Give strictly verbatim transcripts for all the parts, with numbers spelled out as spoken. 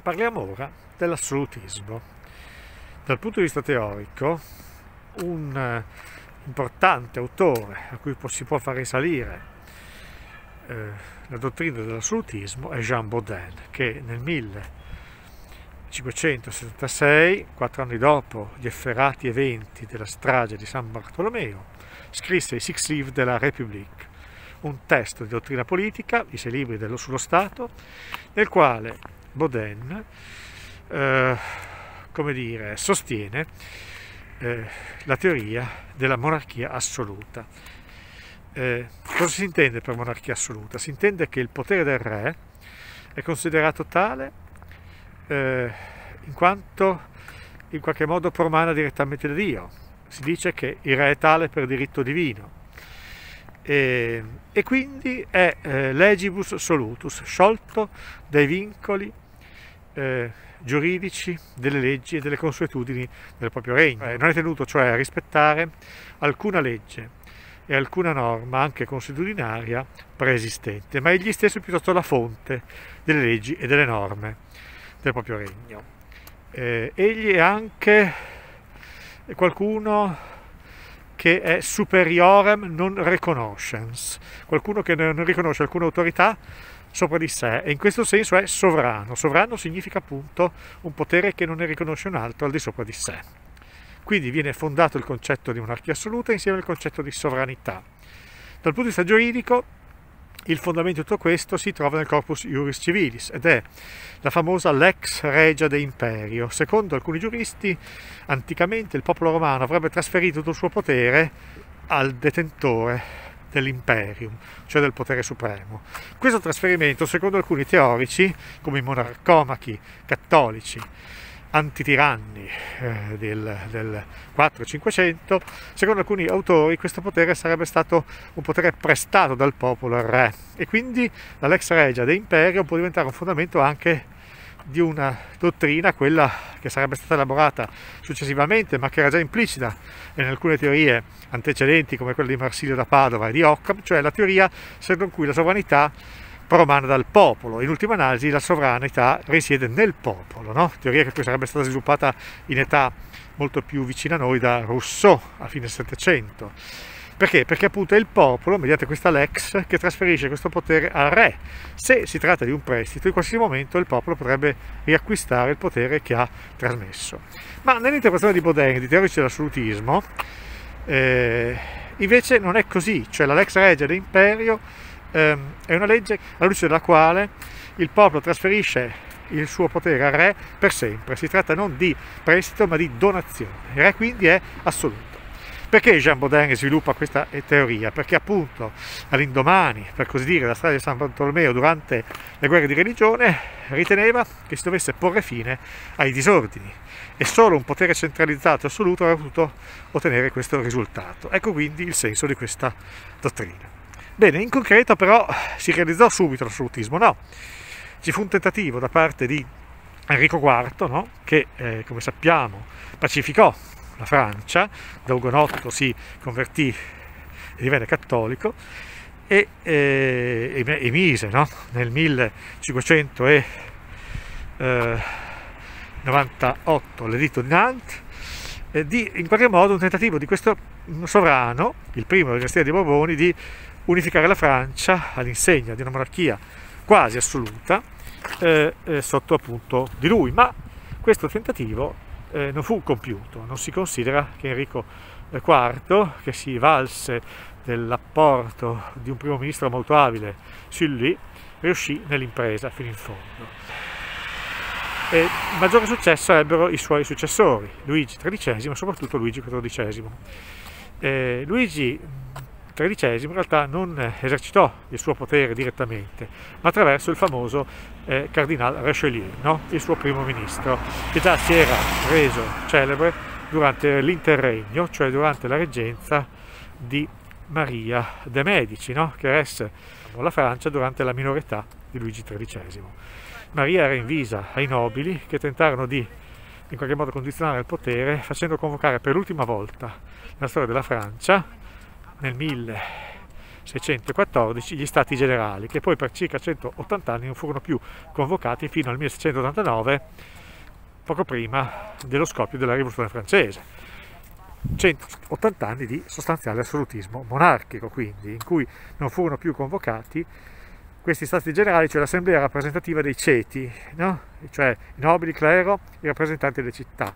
Parliamo ora dell'assolutismo. Dal punto di vista teorico, un eh, importante autore a cui si può far risalire eh, la dottrina dell'assolutismo è Jean Bodin, che nel millecinquecentosettantasei, quattro anni dopo gli efferati eventi della strage di San Bartolomeo, scrisse i Six Livres de la République, un testo di dottrina politica, i sei libri dello, sullo Stato, nel quale Bodin eh, come dire, sostiene eh, la teoria della monarchia assoluta. Eh, cosa si intende per monarchia assoluta? Si intende che il potere del re è considerato tale eh, in quanto in qualche modo promana direttamente da Dio. Si dice che il re è tale per diritto divino. E, e quindi è eh, legibus solutus, sciolto dai vincoli eh, giuridici delle leggi e delle consuetudini del proprio regno. Eh, non è tenuto cioè a rispettare alcuna legge e alcuna norma, anche consuetudinaria, preesistente, ma egli stesso è piuttosto la fonte delle leggi e delle norme del proprio regno. Eh, egli è anche qualcuno che è superiorem non reconoscens, qualcuno che non riconosce alcuna autorità sopra di sé, e in questo senso è sovrano. Sovrano significa appunto un potere che non ne riconosce un altro al di sopra di sé. Quindi viene fondato il concetto di monarchia assoluta insieme al concetto di sovranità. Dal punto di vista giuridico, il fondamento di tutto questo si trova nel corpus iuris civilis ed è la famosa lex regia de imperio. Secondo alcuni giuristi, anticamente il popolo romano avrebbe trasferito tutto il suo potere al detentore dell'imperium, cioè del potere supremo. Questo trasferimento, secondo alcuni teorici, come i monarcomachi cattolici antitiranni eh, del, del quattro cinquecento, secondo alcuni autori questo potere sarebbe stato un potere prestato dal popolo al re, e quindi la lex regia de imperio può diventare un fondamento anche di una dottrina, quella che sarebbe stata elaborata successivamente, ma che era già implicita in alcune teorie antecedenti come quella di Marsilio da Padova e di Occam, cioè la teoria secondo cui la sovranità promana dal popolo. In ultima analisi la sovranità risiede nel popolo, no? Teoria che poi sarebbe stata sviluppata in età molto più vicina a noi da Rousseau a fine Settecento. Perché? Perché appunto è il popolo, mediante questa lex, che trasferisce questo potere al re. Se si tratta di un prestito, in qualsiasi momento il popolo potrebbe riacquistare il potere che ha trasmesso. Ma nell'interpretazione di Bodin, di teorici dell'assolutismo, eh, invece non è così, cioè la lex regia dell'imperio eh, è una legge alla luce della quale il popolo trasferisce il suo potere al re per sempre. Si tratta non di prestito ma di donazione. Il re quindi è assoluto. Perché Jean Bodin sviluppa questa teoria? Perché appunto all'indomani, per così dire, della strage di San Bartolomeo, durante le guerre di religione, riteneva che si dovesse porre fine ai disordini e solo un potere centralizzato assoluto avrebbe potuto ottenere questo risultato. Ecco quindi il senso di questa dottrina. Bene, in concreto però si realizzò subito l'assolutismo? No, ci fu un tentativo da parte di Enrico quarto, no? Che eh, come sappiamo pacificò la Francia, da ugonotto si convertì e divenne cattolico e eh, emise no? nel millecinquecentonovantotto l'editto di Nantes eh, di in qualche modo un tentativo di questo sovrano, il primo della dinastia dei Borboni, di unificare la Francia all'insegna di una monarchia quasi assoluta eh, eh, sotto appunto di lui, ma questo tentativo Eh, non fu compiuto. Non si considera che Enrico quarto, che si valse dell'apporto di un primo ministro molto abile, Sully, riuscì nell'impresa fino in fondo. E maggiore successo ebbero i suoi successori, Luigi tredicesimo e soprattutto Luigi quattordicesimo. Eh, Luigi tredicesimo in realtà non esercitò il suo potere direttamente, ma attraverso il famoso eh, Cardinal Richelieu, no? Il suo primo ministro, che già si era reso celebre durante l'interregno, cioè durante la reggenza di Maria de' Medici, no? Che resse la Francia durante la minore età di Luigi tredicesimo. Maria era invisa ai nobili che tentarono di in qualche modo condizionare il potere, facendo convocare per l'ultima volta nella storia della Francia nel millesettecentoquattordici gli Stati Generali, che poi per circa centottanta anni non furono più convocati fino al millesettecentottantanove, poco prima dello scoppio della Rivoluzione francese. centottanta anni di sostanziale assolutismo monarchico, quindi, in cui non furono più convocati questi Stati Generali, cioè l'assemblea rappresentativa dei ceti, no? Cioè i nobili, il clero, i rappresentanti delle città.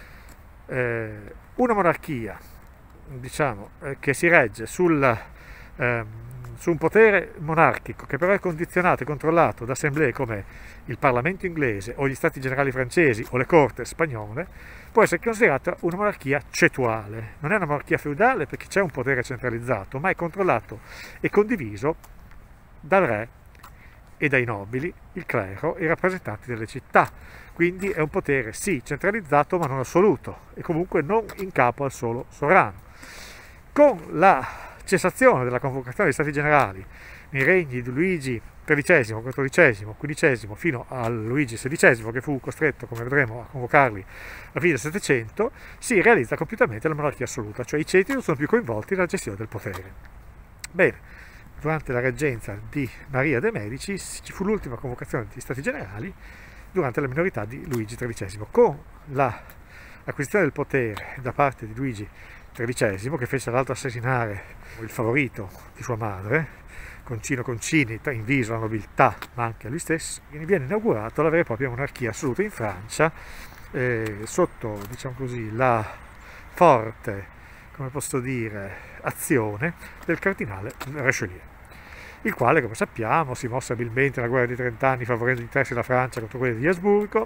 Eh, una monarchia, diciamo, eh, che si regge sul, eh, su un potere monarchico che però è condizionato e controllato da assemblee come il Parlamento inglese o gli Stati Generali francesi o le corte spagnole, può essere considerata una monarchia cetuale. Non è una monarchia feudale perché c'è un potere centralizzato, ma è controllato e condiviso dal re e dai nobili, il clero e i rappresentanti delle città. Quindi è un potere sì centralizzato ma non assoluto e comunque non in capo al solo sovrano. Con la cessazione della convocazione dei Stati Generali nei regni di Luigi tredicesimo, quattordicesimo, quindicesimo fino a Luigi sedicesimo, che fu costretto, come vedremo, a convocarli alla fine del Settecento, si realizza compiutamente la monarchia assoluta, cioè i ceti non sono più coinvolti nella gestione del potere. Bene, durante la reggenza di Maria de' Medici ci fu l'ultima convocazione degli Stati Generali durante la minorità di Luigi tredicesimo. Con l'acquisizione del potere da parte di Luigi tredicesimo, che fece tra l'altro assassinare il favorito di sua madre, Concino Concini, in viso alla nobiltà ma anche a lui stesso, viene inaugurato la vera e propria monarchia assoluta in Francia, eh, sotto, diciamo così, la forte, come posso dire, azione del cardinale Richelieu, il quale, come sappiamo, si mosse abilmente nella guerra dei trent'anni favorendo gli interessi della Francia contro quelli di Asburgo,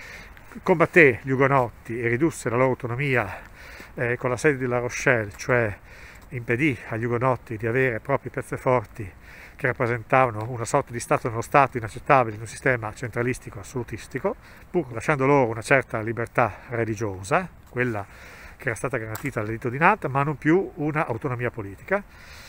combatté gli Ugonotti e ridusse la loro autonomia eh, con la sede di La Rochelle, cioè impedì agli Ugonotti di avere proprie piazzeforti che rappresentavano una sorta di Stato nello Stato inaccettabile in un sistema centralistico assolutistico, pur lasciando loro una certa libertà religiosa, quella che era stata garantita dall'editto di Nantes, ma non più una autonomia politica,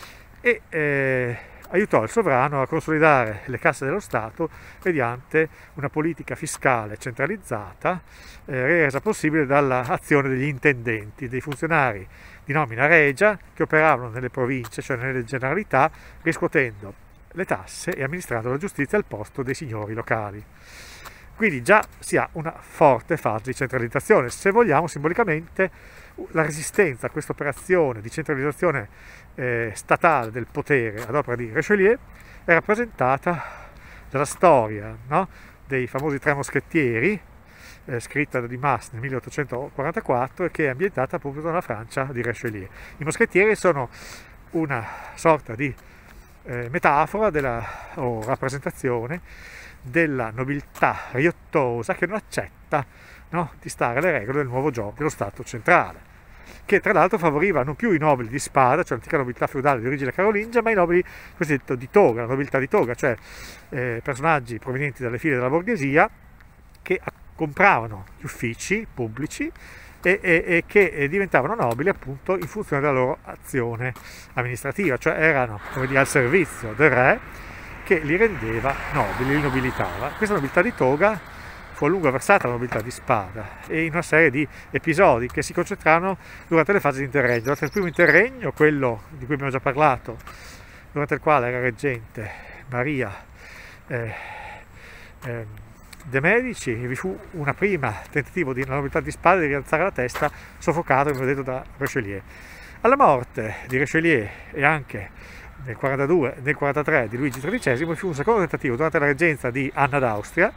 e eh, aiutò il sovrano a consolidare le casse dello Stato mediante una politica fiscale centralizzata, eh, resa possibile dall'azione degli intendenti, dei funzionari di nomina regia che operavano nelle province, cioè nelle generalità, riscuotendo le tasse e amministrando la giustizia al posto dei signori locali. Quindi già si ha una forte fase di centralizzazione. Se vogliamo, simbolicamente, la resistenza a questa operazione di centralizzazione eh, statale del potere ad opera di Richelieu è rappresentata dalla storia, no? dei famosi Tre Moschettieri, eh, scritta da Dumas nel milleottocentoquarantaquattro e che è ambientata appunto nella Francia di Richelieu. I moschettieri sono una sorta di eh, metafora della, o rappresentazione della nobiltà riottosa che non accetta, no, di stare alle regole del nuovo gioco dello Stato centrale, che tra l'altro favoriva non più i nobili di spada, cioè l'antica nobiltà feudale di origine carolingia, ma i nobili cosiddetto di toga, la nobiltà di toga, cioè eh, personaggi provenienti dalle file della borghesia che compravano gli uffici pubblici e, e, e che diventavano nobili appunto in funzione della loro azione amministrativa, cioè erano, come dire, al servizio del re, che li rendeva nobili, li nobilitava. Questa nobiltà di toga fu a lungo avversata alla nobiltà di spada e in una serie di episodi che si concentrarono durante le fasi di interregno. Durante il primo interregno, quello di cui abbiamo già parlato, durante il quale era reggente Maria eh, eh, de' Medici, vi fu una prima tentativo di una nobiltà di spada di rialzare la testa, soffocato, come ho detto, da Richelieu. Alla morte di Richelieu e anche nel quarantadue, nel quarantatré di Luigi tredicesimo, fu un secondo tentativo durante la reggenza di Anna d'Austria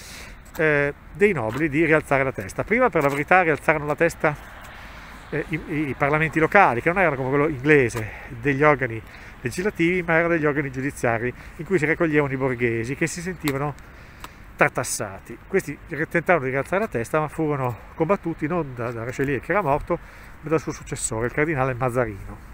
eh, dei nobili di rialzare la testa. Prima, per la verità, rialzarono la testa eh, i, i parlamenti locali, che non erano come quello inglese degli organi legislativi, ma erano degli organi giudiziari in cui si raccoglievano i borghesi che si sentivano tartassati. Questi tentarono di rialzare la testa, ma furono combattuti non da, da Richelieu, che era morto, ma dal suo successore, il cardinale Mazzarino,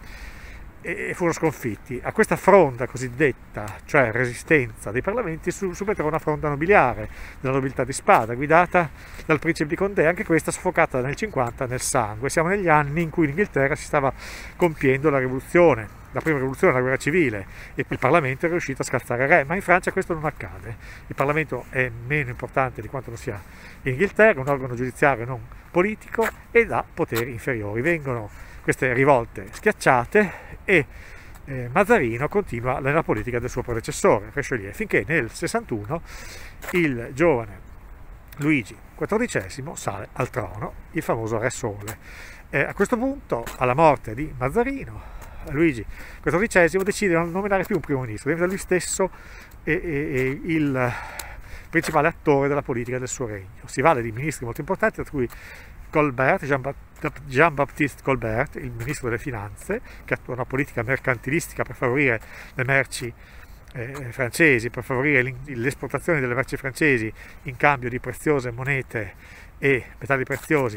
e furono sconfitti. A questa fronda cosiddetta, cioè resistenza dei parlamenti, subentrò una fronda nobiliare della nobiltà di spada, guidata dal principe di Condé, anche questa soffocata nel cinquanta nel sangue. Siamo negli anni in cui in Inghilterra si stava compiendo la rivoluzione, la prima rivoluzione, la guerra civile, e il Parlamento è riuscito a scalzare il re, ma in Francia questo non accade. Il Parlamento è meno importante di quanto non sia in Inghilterra, un organo giudiziario non politico ed ha poteri inferiori. Vengono queste rivolte schiacciate e eh, Mazzarino continua nella politica del suo predecessore, Richelieu, finché nel sessantuno il giovane Luigi quattordicesimo sale al trono, il famoso Re Sole. Eh, a questo punto, alla morte di Mazzarino, Luigi quattordicesimo decide di non nominare più un primo ministro, diventa lui stesso e, e, e il principale attore della politica del suo regno. Si vale di ministri molto importanti, tra cui Colbert, Jean-Baptiste Colbert, il ministro delle finanze, che attua una politica mercantilistica per favorire le merci eh, francesi, per favorire l'esportazione delle merci francesi in cambio di preziose monete e metalli preziosi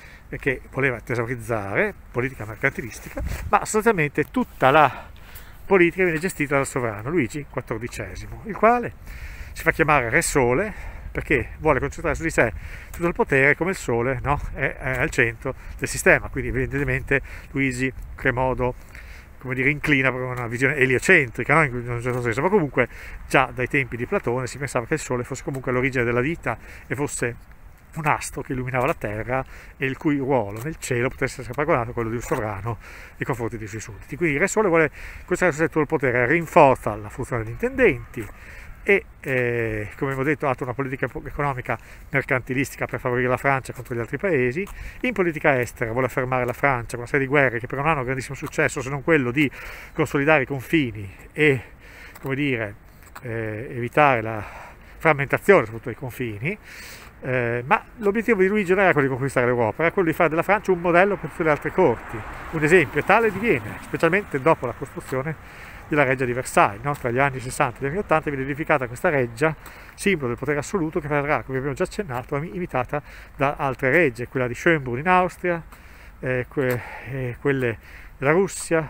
che voleva tesaurizzare, politica mercantilistica, ma sostanzialmente tutta la politica viene gestita dal sovrano Luigi quattordicesimo, il quale si fa chiamare Re Sole perché vuole concentrare su di sé tutto il potere, come il sole, no? è, è al centro del sistema, quindi evidentemente Luigi in che modo, come dire, inclina per una visione eliocentrica, no? In un certo senso, ma comunque già dai tempi di Platone si pensava che il sole fosse comunque l'origine della vita e fosse un astro che illuminava la terra e il cui ruolo nel cielo potesse essere paragonato a quello di un sovrano nei confronti dei suoi sudditi. Quindi il Re Sole vuole concentrare su sé tutto il potere, rinforza la funzione degli intendenti e, eh, come abbiamo detto, attua una politica economica mercantilistica per favorire la Francia contro gli altri paesi. In politica estera vuole fermare la Francia con una serie di guerre che però non hanno grandissimo successo, se non quello di consolidare i confini e, come dire, eh, evitare la frammentazione soprattutto dei confini. Eh, ma l'obiettivo di Luigi non era quello di conquistare l'Europa, era quello di fare della Francia un modello per tutte le altre corti. Un esempio tale diviene, specialmente dopo la costruzione della reggia di Versailles, no? Tra gli anni sessanta e gli anni ottanta viene edificata questa reggia, simbolo del potere assoluto, che verrà, come abbiamo già accennato, imitata da altre regge, quella di Schönbrunn in Austria, eh, que, eh, quelle della Russia,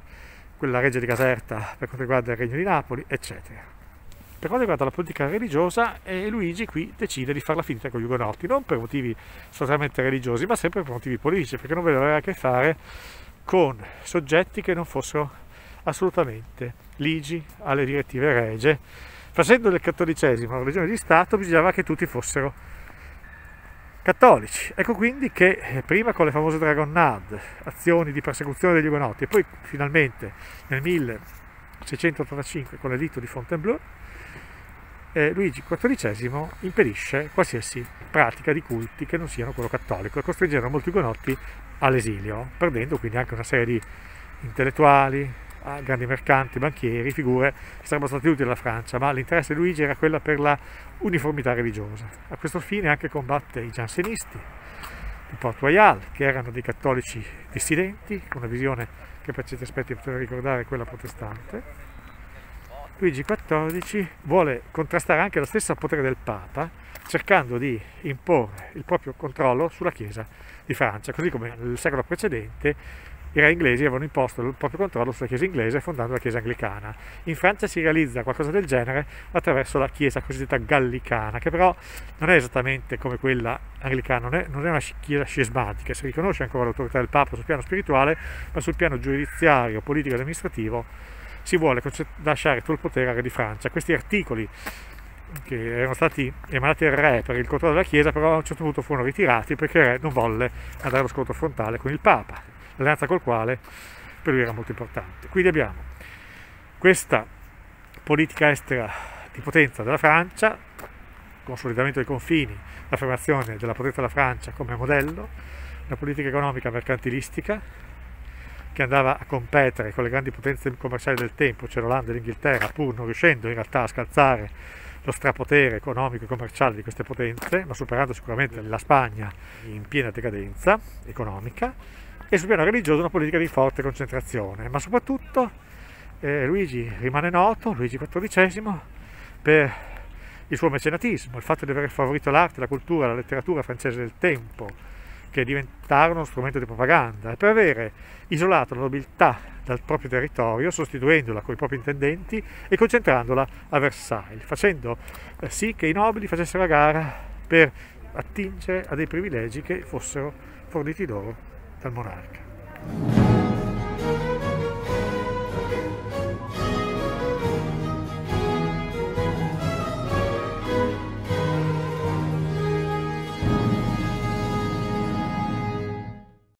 quella reggia di Caserta per quanto riguarda il Regno di Napoli, eccetera. Per quanto riguarda la politica religiosa, eh, Luigi qui decide di farla finita con gli ugonotti, non per motivi sostanzialmente religiosi, ma sempre per motivi politici, perché non voleva avere a che fare con soggetti che non fossero assolutamente ligi alle direttive regie. Facendo del cattolicesimo una religione di Stato, bisognava che tutti fossero cattolici. Ecco quindi che eh, prima con le famose dragonnade, azioni di persecuzione degli ugonotti, e poi finalmente nel milleseicentottantacinque con l'editto di Fontainebleau, Eh, Luigi quattordicesimo impedisce qualsiasi pratica di culti che non siano quello cattolico e costringendo molti ugonotti all'esilio, perdendo quindi anche una serie di intellettuali, grandi mercanti, banchieri, figure che sarebbero stati utili alla Francia, ma l'interesse di Luigi era quella per la uniformità religiosa. A questo fine anche combatte i giansenisti di Port Royal, che erano dei cattolici dissidenti, con una visione che per certi aspetti poteva ricordare quella protestante. Luigi quattordici vuole contrastare anche lo stesso potere del Papa, cercando di imporre il proprio controllo sulla Chiesa di Francia, così come nel secolo precedente i re inglesi avevano imposto il proprio controllo sulla Chiesa inglese fondando la Chiesa anglicana. In Francia si realizza qualcosa del genere attraverso la Chiesa cosiddetta gallicana, che però non è esattamente come quella anglicana, non è, non è una Chiesa scismatica, si riconosce ancora l'autorità del Papa sul piano spirituale, ma sul piano giudiziario, politico e amministrativo si vuole lasciare tutto il potere al re di Francia. Questi articoli che erano stati emanati al re per il controllo della Chiesa però a un certo punto furono ritirati perché il re non volle andare allo scontro frontale con il Papa, l'alleanza col quale per lui era molto importante. Quindi abbiamo questa politica estera di potenza della Francia, consolidamento dei confini, l'affermazione della potenza della Francia come modello, una politica economica mercantilistica che andava a competere con le grandi potenze commerciali del tempo, cioè l'Olanda e l'Inghilterra, pur non riuscendo in realtà a scalzare lo strapotere economico e commerciale di queste potenze, ma superando sicuramente la Spagna in piena decadenza economica, e sul piano religioso una politica di forte concentrazione, ma soprattutto eh, Luigi rimane noto, Luigi quattordicesimo, per il suo mecenatismo, il fatto di aver favorito l'arte, la cultura, la letteratura francese del tempo, che diventarono uno strumento di propaganda, e per avere isolato la nobiltà dal proprio territorio, sostituendola con i propri intendenti e concentrandola a Versailles, facendo sì che i nobili facessero a gara per attingere a dei privilegi che fossero forniti loro dal monarca.